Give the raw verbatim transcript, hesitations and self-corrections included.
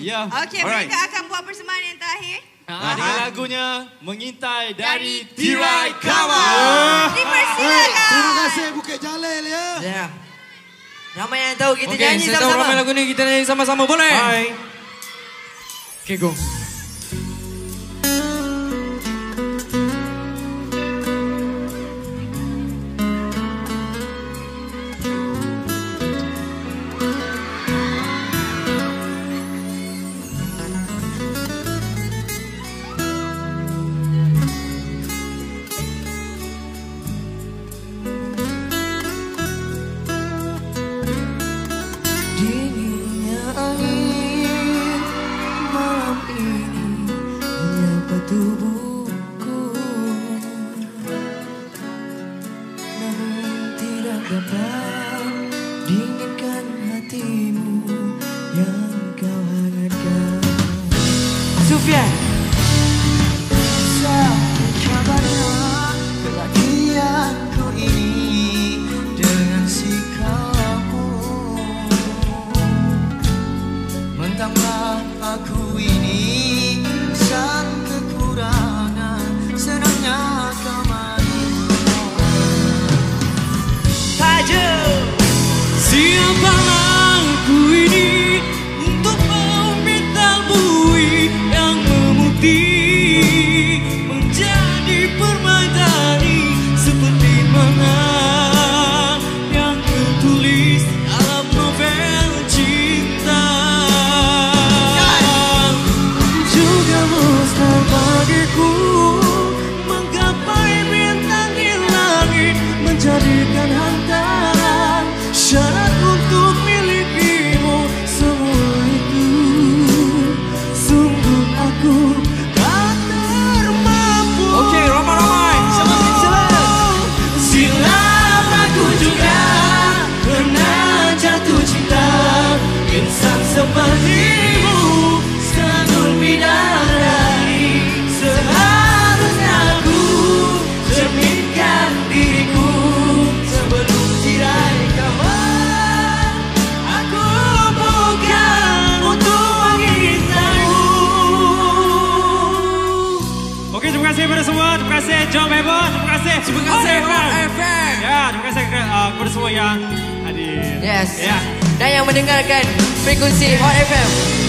Ya. Okey, mereka akan buat persembahan yang terakhir. Ah, dengan lagunya Mengintai dari Dari Tirai Kawan. Ah. Dipersilakan. Terima kasih Bukit Jalil ya. Ya. Ramai yang tahu kita Okey, nyanyi saya tahu sama-sama. ramai lagu ni, kita nyanyi sama-sama, boleh? Hai. Okay, go. Dinginnya angin malam ini menyapa tubuhku, namun tidak dapat dinginkan hatimu yang kau hangatkan. Sufyan. Sakit kabarnya kelahianku ini dengan sikapmu. Mentanglah aku ini sang kekurangan, senangnya kau main. Tajo. Siapalah aku ini untuk meminta bui yang memutih menjadi permadani seperti mana yang tertulis dalam novel cinta. Juga mustahil bagiku menggapai bintang di langit, menjadikan hantaran syarat untuk milikimu. Semua itu sungguh aku tak termampu. Okey, ramai-ramai semakin jelas. Silap aku juga pernah jatuh cinta. Insan sepertimu sanur bidadari. Seharusnya aku cerminkan diriku sebelum tirai kawan. Aku bukan untuk mengintaimu. Okey, terima kasih kepada semua. Terima kasih John Bebo. Terima kasih. Terima kasih Hot F M. Ya, terima kasih uh, kepada semua yang hadir. Yes. Ya. Dan yang mendengarkan frekuensi Hot F M.